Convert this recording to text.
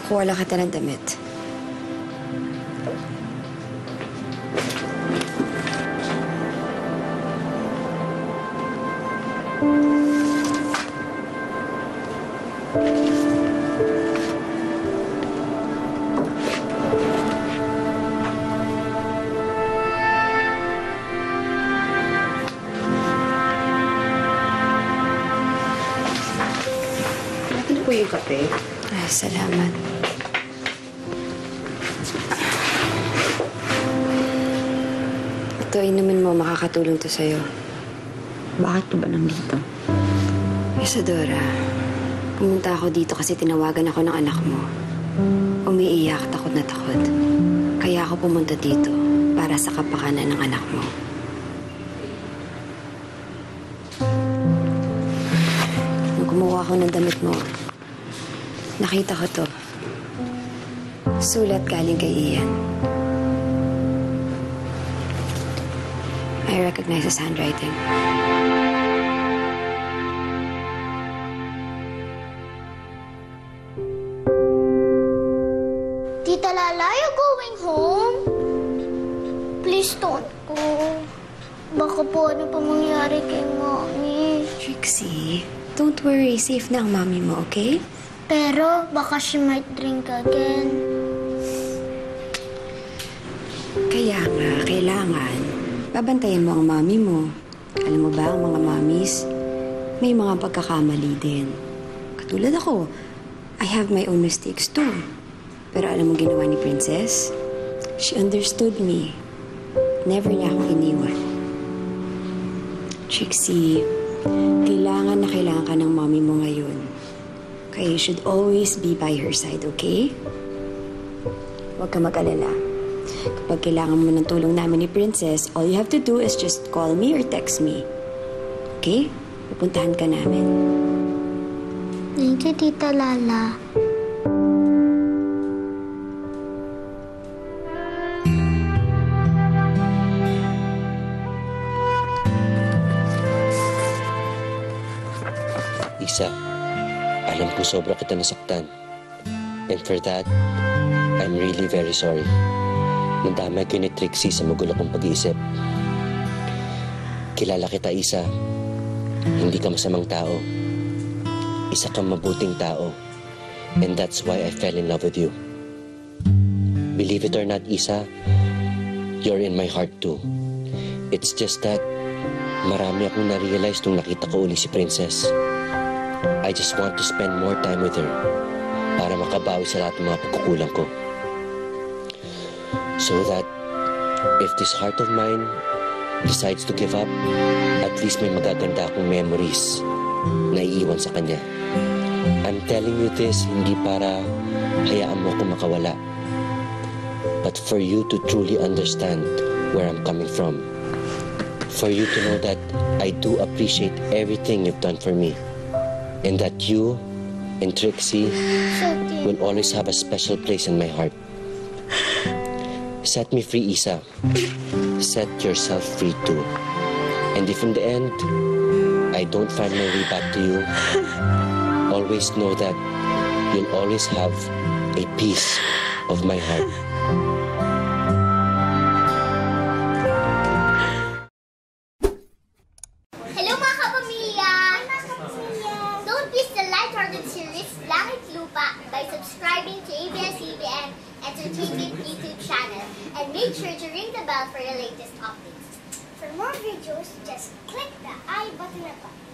Kuwala kita ng damit. Ano po yung kape? Ay, salamat. Ito, inumin mo. Makakatulong to sa'yo. Bakit ka ba nandito? Isadora, pumunta ako dito kasi tinawagan ako ng anak mo. Umiiyak, takot na takot. Kaya ako pumunta dito para sa kapakanan ng anak mo. Nung kumuha ako ng damit mo, nakita ko to. Sulat galing kay Ian. I recognize his handwriting. Tita Lala, you going home? Please don't go. Baka po ano pa mangyari kay Mommy. Trixie, don't worry. Safe na ang mami mo, okay? Pero baka she might drink again. Kaya nga, kailangan babantayan mo ang mami mo. Alam mo ba, ang mga mommies, may mga pagkakamali din. Katulad ako, I have my own mistakes too. Pero alam mo ginawa ni Princess? She understood me. Never niya akong iniwan. Trixie, kailangan na kailangan ka ng mommy mo ngayon. Kaya you should always be by her side, okay? Huwag ka mag-alala. Kapag kailangan mo ng tulong namin ni Princess, all you have to do is just call me or text me. Okay? Pupuntahan ka namin. Thank you, Tita Lala. Isa, alam ko sobra kita nasaktan. And for that, I'm really very sorry. Nadamay ko ni Trixie sa magulo kong pag-iisip. Kilala kita, Isa. Hindi ka masamang tao. Isa kang mabuting tao. And that's why I fell in love with you. Believe it or not, Isa, you're in my heart too. It's just that marami akong na-realize nung nakita ko uli si Princess. I just want to spend more time with her para makabawi sa lahat ng mga pagkukulang ko. So that if this heart of mine decides to give up, at least may magaganda akong memories na iiwan sa kanya. I'm telling you this hindi para hayaan mo akong makawala, but for you to truly understand where I'm coming from. For you to know that I do appreciate everything you've done for me. And that you and Trixie will always have a special place in my heart. Set me free, Isa. Set yourself free too. And if in the end, I don't find my way back to you, always know that you'll always have a piece of my heart. Hello mga kapamilya! Don't miss the light-hearted series Langit Lupa by subscribing to ABS-CBN Entertainment YouTube channel and make sure to ring the bell for the latest updates. For more videos, just click the I button above.